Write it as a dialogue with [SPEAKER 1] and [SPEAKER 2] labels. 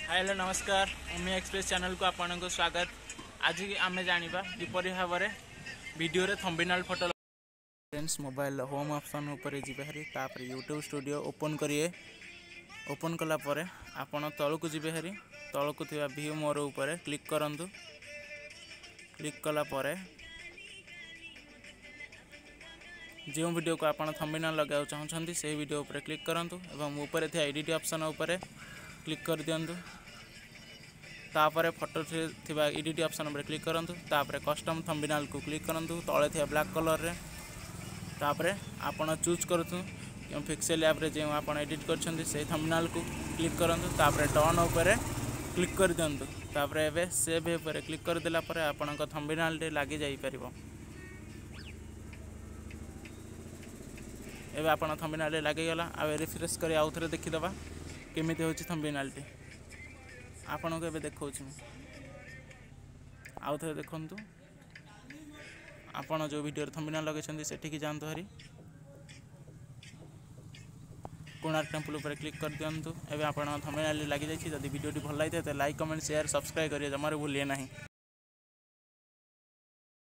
[SPEAKER 1] Hello नमस्कार ओमी express channel को आपन को स्वागत। आज आम जाना किपरि भाव में वीडियो रे thumbnail photo friends mobile home option ऊपर जी हारी तापर यूट्यूब स्टूडियो ओपन करिए। ओपन कला परे आपन तलू जी हारी तलू थी व्यू मोर ऊपर क्लिक करंतु। क्लिक कला परे जो वीडियो को आपन थंबनेल लगा चाहते से वीडियो ऊपर क्लिक करंतु एवं ऊपर थी एडिट ऑप्शन ऊपर क्लिक कर दियंतु। तापर फोटो थिबा एडिट ऑप्शन पर क्लिक करंतु। तापर कस्टम थंबनेल को क्लिक करंतु तले थिबा ब्लैक कलर रे। तापर आपन चूज करतु पिक्सेल ऐप रे जे आपन एडिट करछन्ती से थंबनेल को क्लिक करंतु। तापर डन ऊपर क्लिक कर दियंतु। तापर एबे सेव ऊपर क्लिक कर देला पर आपन को थंबनेल रे लागि जाई परिबो। एबे आपन थंबनेल रे लागि गला। आ रिफ्रेश करी आउ थरे देखि दबा केमिति होची थंबनेल टी आपन को एबे देखौछि। आउ थे देखंतु आपन जो वीडियो थंबनेल लगे सेठी जातु हरी कोणार्क टेम्पल ऊपर क्लिक कर दियंतु। एबे आपन थंबनेल लगी जाइछि। जदि वीडियो टी भल लागिथे तो लाइक कमेंट शेयर सब्सक्राइब करिए जमारे भूलिए नहीं।